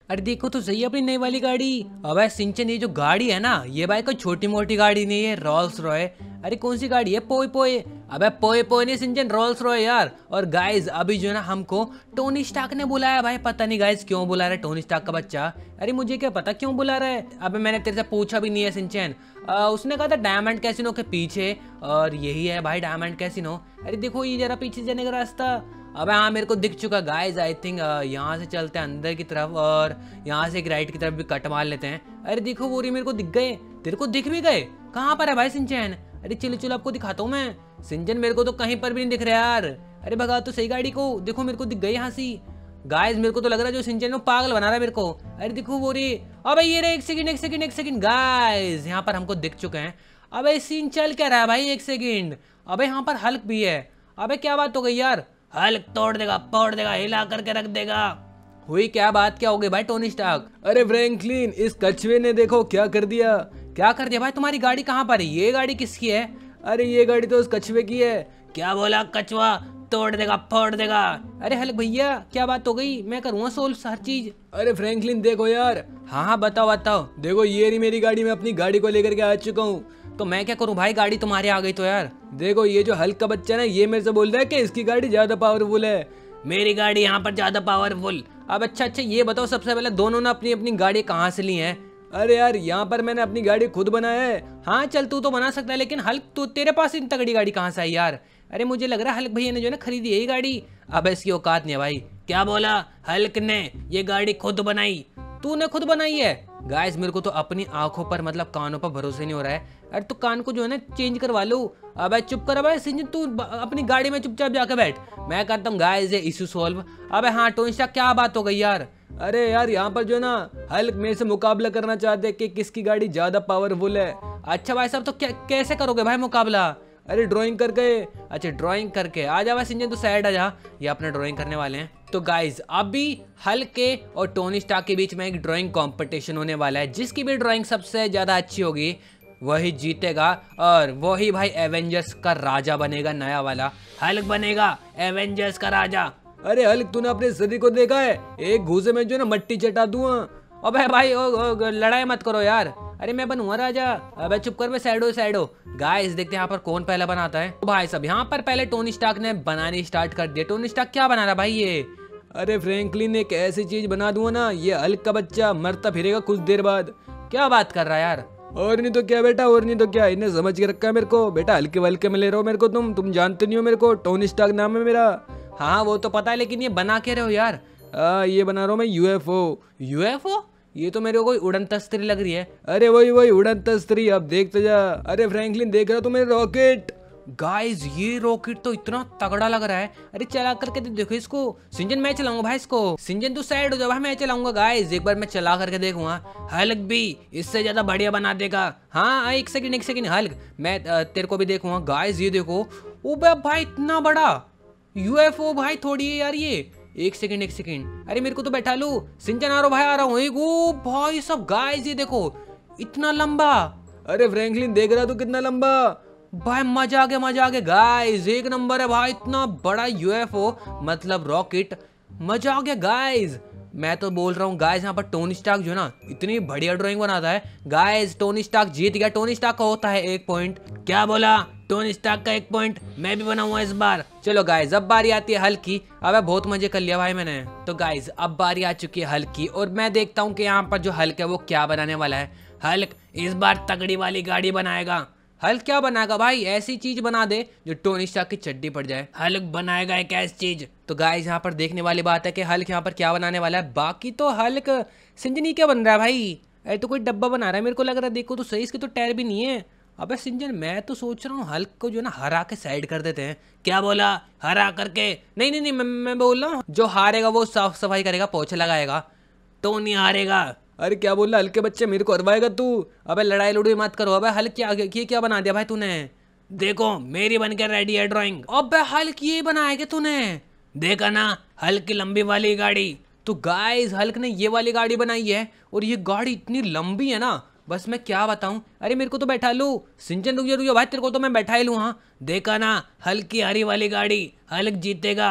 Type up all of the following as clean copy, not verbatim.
अरे देखो तो सही अपनी नई वाली गाड़ी। अबे सिंचन ये जो गाड़ी है ना, ये भाई कोई छोटी मोटी गाड़ी नहीं है, रोल्स रॉय। अरे कौन सी गाड़ी है? पोए पोए। अबे पोए पोए नहीं सिंचन, रोल्स रॉय यार। और गाइज अभी जो है ना हमको टोनी स्टार्क ने बुलाया भाई, पता नहीं गाइज क्यों बुला रहा है टोनी स्टार्क का बच्चा। अरे मुझे क्या पता क्यों बुला रहा है। अबे मैंने तेरे से पूछा भी नहीं है सिंचन। उसने कहा था डायमंड कैसीनो के पीछे, और यही है भाई डायमंड कैसीनो। अरे देखो ये जरा पीछे जाने का रास्ता। अबे हाँ मेरे को दिख चुका गाइज, आई थिंक यहाँ से चलते हैं अंदर की तरफ, और यहाँ से एक राइट की तरफ भी कट मार लेते हैं। अरे देखो वो मेरे को दिख गए। तेरे को दिख भी गए? कहाँ पर है भाई सिंचन? अरे चलो चलो आपको दिखाता हूँ मैं। सिंचन मेरे को तो कहीं पर भी नहीं दिख रहा यार। अरे भगा तो सही गाड़ी को। देखो मेरे को दिख गई यहाँ से। गाइज मेरे को तो लग रहा है जो सिंचन वो पागल बना रहा है मेरे को। अरे देखो वो रे। अबे ये रे, एक सेकंड एक सेकंड एक सेकंड गाइज, यहाँ पर हमको दिख चुके हैं। अबे सीन चल क्या रहा है भाई, एक सेकंड। अबे यहाँ पर हल्क भी है। अबे क्या बात हो गई यार? हल्क तोड़ देगा फोड़ देगा हिला करके रख देगा। हुई क्या बात, क्या हो गई भाई टोनी स्टार्क? अरे फ्रैंकलिन, इस कछुए ने देखो क्या कर दिया। क्या कर दिया भाई? तुम्हारी गाड़ी कहाँ पर है? ये गाड़ी किसकी है? अरे ये गाड़ी तो उस कछुए की है। क्या बोला? कछुआ तोड़ देगा फोड़ देगा। अरे हल्क भैया क्या बात हो गई? मैं करूँगा सोल्व हर चीज। अरे फ्रैंकलिन देखो यार। हाँ हाँ बताओ बताओ। देखो ये रही मेरी गाड़ी, मैं अपनी गाड़ी को लेकर के आ चुका हूँ। तो मैं क्या करूँ भाई, गाड़ी तुम्हारे आ गई तो यार। देखो ये जो हल्क का बच्चा ना, ये मेरे से बोल रहा है कि इसकी गाड़ी ज्यादा पावरफुल है। मेरी गाड़ी यहाँ पर ज्यादा पावरफुल। अब अच्छा अच्छा ये बताओ सबसे पहले दोनों ने अपनी अपनी गाड़ी कहाँ से ली है? अरे यार यहाँ पर मैंने अपनी गाड़ी खुद बनाया है। हाँ चल तू तो बना सकता है, लेकिन हल्क तू तेरे पास इतनी तगड़ी गाड़ी कहाँ से आई यार? अरे मुझे लग रहा है हल्क भैया ने जो है ना खरीदी है ये गाड़ी। अब इसकी औकात नहीं है भाई। क्या बोला? हल्क ने ये गाड़ी खुद बनाई? तूने खुद बनाई है? गाइस मेरे को तो अपनी आंखों पर मतलब कानों पर भरोसे नहीं हो रहा है। अरे तू कान को जो है ना चेंज करवा लो। अबे चुप कर भाई सिंजन, तू अपनी गाड़ी में चुपचाप जाके बैठ। मैं करता हूँ गाइस ये इशू सॉल्व। अबे हाँ टोनी स्टार्क क्या बात हो गई यार? अरे यार यहाँ पर जो है ना हल्क मेरे से मुकाबला करना चाहते हैं कि किसकी गाड़ी ज्यादा पावरफुल है। अच्छा भाई साहब तो कैसे करोगे भाई मुकाबला? अरे ड्राइंग करके। अच्छा ड्राइंग करके आ जा भाई सिंजन, तो साइड आ जा, ये अपना ड्राइंग करने वाले हैं। तो गाइज अभी हल्क के और टोनी स्टार्क के बीच में एक ड्राइंग कंपटीशन होने वाला है। जिसकी भी ड्राइंग सबसे ज्यादा अच्छी होगी वही जीतेगा, और वही भाई एवेंजर्स का राजा बनेगा। नया वाला हल्क बनेगा एवेंजर्स का राजा। अरे हल्क तूने अपने शरीर को देखा है? एक घूसे में जो है ना मट्टी चटा दूंगा। अबे भाई लड़ाई मत करो यार। अरे मैं बनूंगा राजा। अबे चुप कर, मैं साइड हो। गाइस देखते हैं यहाँ पर कौन पहला बनाता है। तो भाई सब यहाँ पर पहले टोनी स्टार्क ने बनानी स्टार्ट कर दिया। टोनी स्टार्क क्या बना रहा भाई ये? अरे फ्रैंकलिन एक ऐसी चीज बना दूंगा ना, ये हल्क का बच्चा मरता फिरेगा कुछ देर बाद। क्या बात कर रहा है यार? और नहीं तो क्या बेटा, और नहीं तो क्या। इन्हें समझ के रखा है मेरे को बेटा, हल्के वल्के में ले रहा हो मेरे को। तुम जानते नहीं हो मेरे को, टोनी स्टार्क नाम है मेरा। हाँ वो तो पता है, लेकिन ये बना के रहे हो यार? ये बना रहा हूँ मैं यूएफओ। यूएफओ? ये तो मेरे को कोई उड़न तस्तरी लग रही है। अरे वही उड़न तस्तरी, अब देखते जा। अरे फ्रैंकलिन देख रहा तू मेरे रॉकेट? गाइस ये रॉकेट तो इतना तगड़ा लग रहा है। अरे चला करके देखो इसको। सिंजन मैं चलाऊंगा भाई इसको। सिंजन तू साइड हो जा भाई, मैं चलाऊंगा। गाइस एक बार मैं चला करके देखूंगा। हल्क भी इससे ज्यादा बढ़िया बना देगा। हाँ एक सेकंड हल्क, मैं तेरे को भी देखूंगा। गाइस ये देखो, ओ भाई इतना बड़ा यूएफओ भाई, थोड़ी है यार ये। एक सेकंड। अरे मेरे को तो बैठा लो। सिंचन आ रहा भाई, आ रहा हूँ। ओ भाई सब गाइस ये देखो इतना लंबा। अरे फ्रैंकलिन देख रहा तू कितना लंबा? भाई मजा आ गया गाइस, एक नंबर है भाई। इतना बड़ा यूएफओ मतलब रॉकेट, मजा आ गया गाइस। मैं तो बोल रहा हूँ गाइस, यहाँ पर टोनी स्टार्क जो है ना इतनी बढ़िया ड्राइंग बनाता है। गाइस टोनी स्टार्क जीत गया। टोनी स्टार्क का होता है 1 पॉइंट। क्या बोला? टोनी स्टार्क का 1 पॉइंट। मैं भी बनाऊंगा इस बार। चलो गाइस अब बारी आती है हल्क की। अब बहुत मजे कर लिया भाई मैंने। तो गाइस अब बारी आ चुकी है हल्क की, और मैं देखता हूँ कि यहाँ पर जो हल्क है वो क्या बनाने वाला है। हल्क इस बार तगड़ी वाली गाड़ी बनाएगा। हल्क क्या बनाएगा भाई? ऐसी चीज बना दे जो टोनी स्टार्क की चड्डी पड़ जाए। हल्क बनाएगा एक ऐसी चीज। तो गाइस यहाँ पर देखने वाली बात है कि हल्क यहाँ पर क्या बनाने वाला है। बाकी तो हल्क सिंजनी क्या बन रहा है भाई? अरे तो कोई डब्बा बना रहा है मेरे को लग रहा है। देखो तो सही, इसके तो टायर भी नहीं है। अबे सिंजन मैं तो सोच रहा हूँ हल्क को जो ना हरा के साइड कर देते हैं। क्या बोला? हरा करके? नहीं मैं बोल रहा हूँ जो हारेगा वो साफ सफाई करेगा, पोछा लगाएगा। टोनी हारेगा। अरे क्या बोल रहा हल्के बच्चे, मेरे को हरवाएगा तू? अबे लड़ाई लुड़ाई मत करो। अबे हल्क क्या बना दिया भाई तूने? देखो मेरी बन के रेडी है ड्राइंग। अबे हल्क ये बनाया क्या तूने? देखा ना हल्क की लंबी वाली गाड़ी। तो गाइस हल्क ने ये वाली गाड़ी बनाई है, और ये गाड़ी इतनी लंबी है ना, बस मैं क्या बताऊं। अरे मेरे को तो बैठा लू। सिंचन रुक जा भाई, तेरे को तो मैं बैठा ही लू। हाँ देखा ना हल्क की हरी वाली गाड़ी, हल्क जीतेगा।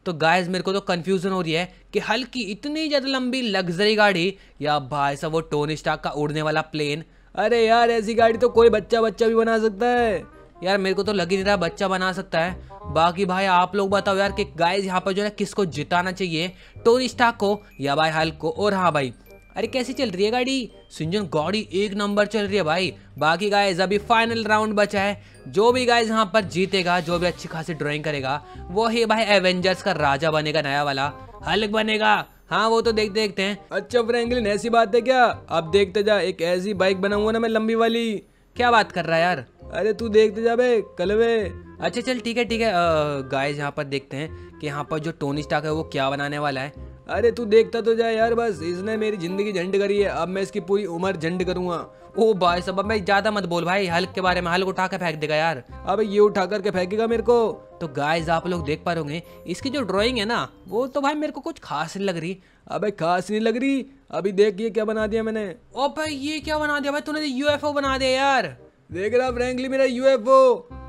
तो गाइस मेरे को तो कंफ्यूजन हो रही है कि हल्क की इतनी ज्यादा लंबी लग्जरी गाड़ी या भाई साहब वो टोनी स्टार्क का उड़ने वाला प्लेन। अरे यार ऐसी गाड़ी तो कोई बच्चा बच्चा भी बना सकता है। यार मेरे को तो लग ही नहीं रहा बच्चा बना सकता है। बाकी भाई आप लोग बताओ यार कि गाइस यहाँ पर जो है किसको जिताना चाहिए, टोनी स्टार्क को या भाई हल्क को। और हाँ भाई अरे कैसी चल रही है गाड़ी सिंजन, गाड़ी एक नंबर चल रही है भाई। बाकी गाइस अभी फाइनल राउंड बचा है, जो भी गाइस यहाँ पर जीतेगा, जो भी अच्छी खासी ड्राइंग करेगा वो ही भाई एवेंजर्स का राजा बनेगा, नया वाला हल्क बनेगा। हाँ वो तो देखते देखते हैं। अच्छा फ्रैंकलिन ऐसी बात है क्या? अब देखते जा, एक ऐसी बाइक बनाऊंगा ना मैं लंबी वाली। क्या बात कर रहा है यार? अरे तू देखते जा बे कलवे। अच्छा चल ठीक है गाइस यहाँ पर देखते हैं कि यहाँ पर जो टोनी स्टार्क है वो क्या बनाने वाला है। अरे तू देखता तो जा यार, बस इसने मेरी जिंदगी झंड करी है, अब मैं इसकी पूरी उम्र झंड करूंगा। ओ भाई साहब अब मैं ज्यादा मत बोल भाई हल्क के बारे में, हल्क उठा के फेंक देगा यार। अब ये उठा करके फेंकेगा मेरे को। तो गाइस आप लोग देख पा रहे होंगे इसकी जो ड्राइंग है ना वो तो भाई मेरे को कुछ खास नहीं लग रही। अबे खास नहीं लग रही? अभी देख ये क्या बना दिया मैंने। ओ भाई ये क्या बना दिया भाई तूने? यूएफओ बना दिया यार। देख रहा फ्रैंकली मेरा यूएफओ।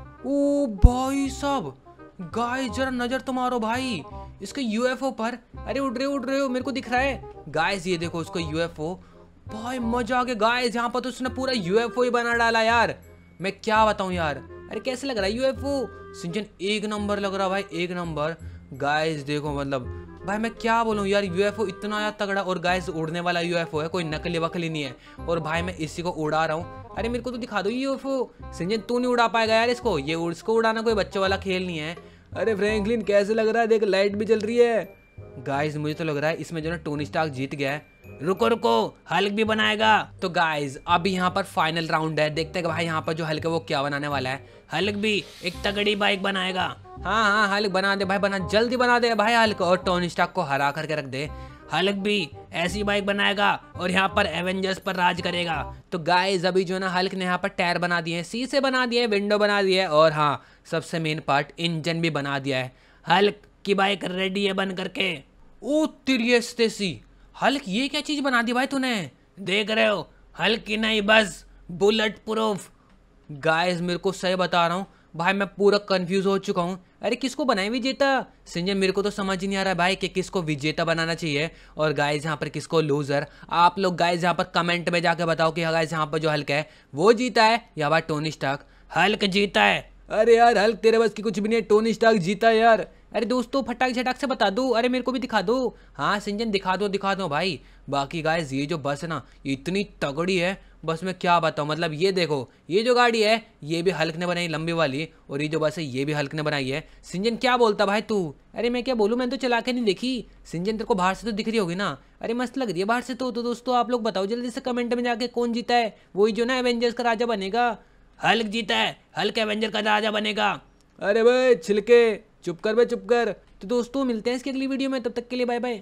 ओ भाई साहब गाइस जरा नजर तो मारो भाई इसके यूएफओ पर। अरे उड़ रहे हो मेरे को दिख रहा है। गाइस ये देखो उसको यूएफओ, भाई मजा आ गया गाइस। यहाँ पर तो उसने पूरा यूएफओ ही बना डाला यार, मैं क्या बताऊं यार। अरे कैसे लग रहा है यूएफओ सिंचन? एक नंबर लग रहा भाई, एक नंबर। गाइस देखो मतलब भाई मैं क्या बोलूं यार, यूएफओ इतना यार तगड़ा। और गाइस उड़ने वाला यूएफओ है, कोई नकली वकली नहीं है। और भाई मैं इसी को उड़ा रहा हूँ। अरे मेरे को तो दिखा दो यूएफओ सिंचन, तू नहीं उड़ा पाएगा यार इसको, ये इसको उड़ाना कोई बच्चों वाला खेल नहीं है। अरे फ्रैंकलिन कैसे लग रहा है? देख लाइट भी चल रही है। गाइस मुझे तो लग रहा है इसमें जो ना टोनी स्टार्क जीत गया है। रुको हल्क भी बनाएगा। तो गाइस अभी यहाँ पर फाइनल राउंड है, देखते हैं कि भाई यहाँ पर जो हल्क है वो क्या बनाने वाला है। हल्क भी एक तगड़ी बाइक बनाएगा। हाँ हल्क बना दे भाई, बना जल्दी बना दे भाई हल्क, और टोनी स्टार्क को हरा करके रख दे। हल्क भी ऐसी बाइक बनाएगा और यहाँ पर एवेंजर्स पर राज करेगा। तो गाइस अभी जो ना हल्क ने यहाँ पर टायर बना दिए हैं, शीशे बना दिए, विंडो बना दिए, और हाँ सबसे मेन पार्ट इंजन भी बना दिया है। हल्क की बाइक रेडी है बन करके। ओ तिरियस्तेसी हल्क ये क्या चीज बना दी भाई तूने? देख रहे हो हल्क की नहीं बस बुलेट प्रूफ। गाइस मेरे को सही बता रहा हूँ भाई मैं पूरा कंफ्यूज हो चुका हूँ। अरे किसको बनाए विजेता संजय? मेरे को तो समझ ही नहीं आ रहा भाई कि किसको विजेता बनाना चाहिए और गाइस यहाँ पर किसको लूजर। आप लोग गाइस यहाँ पर कमेंट में जाके बताओ कि गाइस यहाँ पर जो हल्क है वो जीता है या भाई टोनी स्टार्क? हल्क जीता है। अरे यार हल्क तेरे बस की कुछ भी नहीं है, टोनी स्टार्क जीता है यार। अरे दोस्तों फटाक झटाक से बता दो, अरे मेरे को भी दिखा दो। हाँ सिंजन दिखा दो भाई। बाकी गाइस ये जो बस है ना ये इतनी तगड़ी है, बस मैं क्या बताऊँ। मतलब ये देखो ये जो गाड़ी है ये भी हल्क ने बनाई लंबी वाली, और ये जो बस है ये भी हल्क ने बनाई है। सिंजन क्या बोलता भाई तू? अरे मैं क्या बोलूँ, मैंने तो चला के नहीं देखी। सिंजन तेरे को बाहर से तो दिख रही होगी ना? अरे मस्त लग रही है बाहर से तो दोस्तों आप लोग बताओ जल्दी से कमेंट में जाके कौन जीता है, वही जो ना एवेंजर्स का राजा बनेगा। हल्क जीता है, हल्क एवेंजर का राजा बनेगा। अरे भाई छिलके चुप कर बे चुप कर। तो दोस्तों मिलते हैं इसकी अगली वीडियो में, तब तक के लिए बाय बाय।